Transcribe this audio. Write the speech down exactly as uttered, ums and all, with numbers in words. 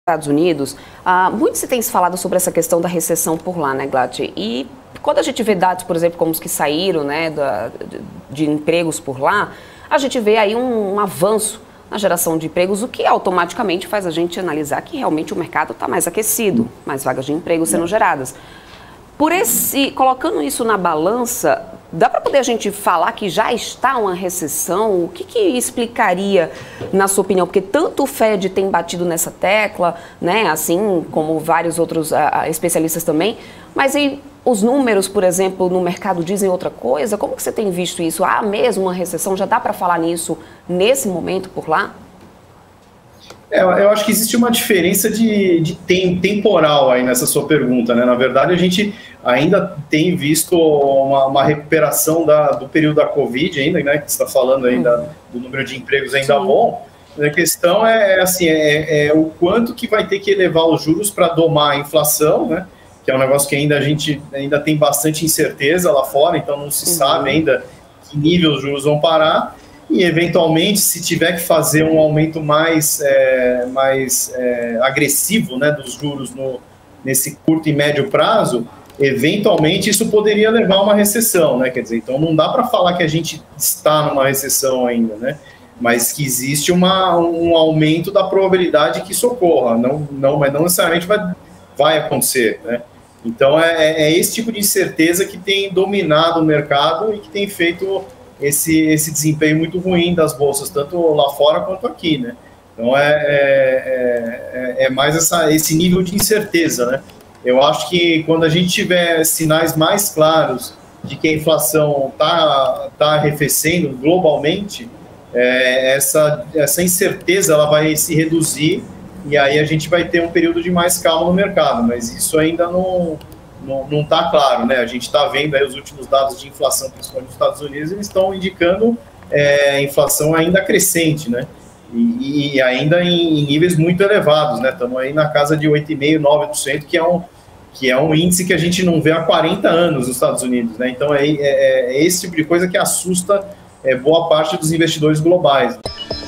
Estados Unidos, ah, muito se tem se falado sobre essa questão da recessão por lá, né, Glatt? E quando a gente vê dados, por exemplo, como os que saíram, né, da, de, de empregos por lá, a gente vê aí um, um avanço na geração de empregos, o que automaticamente faz a gente analisar que realmente o mercado está mais aquecido, mais vagas de emprego sendo geradas. Por esse, colocando isso na balança, dá para poder a gente falar que já está uma recessão? O que, que explicaria, na sua opinião? Porque tanto o Fed tem batido nessa tecla, né, assim como vários outros uh, especialistas também, mas e os números, por exemplo, no mercado dizem outra coisa? Como que você tem visto isso? Há mesmo uma recessão? Já dá para falar nisso nesse momento por lá? É, eu acho que existe uma diferença de, de tem, temporal aí nessa sua pergunta, né? Na verdade, a gente ainda tem visto uma, uma recuperação da, do período da Covid ainda, né? Que você está falando ainda do número de empregos ainda Sim. bom. A questão é, assim, é, é o quanto que vai ter que elevar os juros para domar a inflação, né? Que é um negócio que ainda a gente ainda tem bastante incerteza lá fora, então não se uhum. sabe ainda que nível os juros vão parar. E, eventualmente, se tiver que fazer um aumento mais, é, mais é, agressivo, né, dos juros no, nesse curto e médio prazo, eventualmente isso poderia levar a uma recessão, né? Quer dizer, então não dá para falar que a gente está numa recessão ainda, né? Mas que existe uma, um aumento da probabilidade que isso ocorra, não, não, mas não necessariamente vai, vai acontecer, né? Então é, é esse tipo de incerteza que tem dominado o mercado e que tem feito Esse, esse desempenho muito ruim das bolsas, tanto lá fora quanto aqui, né? Então é, é, é, é mais essa, esse nível de incerteza, né? Eu acho que quando a gente tiver sinais mais claros de que a inflação está tá arrefecendo globalmente, é, essa, essa incerteza ela vai se reduzir e aí a gente vai ter um período de mais calma no mercado, mas isso ainda não... não está claro, né? A gente está vendo aí os últimos dados de inflação, principalmente nos Estados Unidos, eles estão indicando é, inflação ainda crescente, né? E, e ainda em, em níveis muito elevados, né? Estamos aí na casa de oito vírgula cinco por cento, nove por cento, que é, um, que é um índice que a gente não vê há quarenta anos nos Estados Unidos, né? Então é, é, é esse tipo de coisa que assusta é, boa parte dos investidores globais.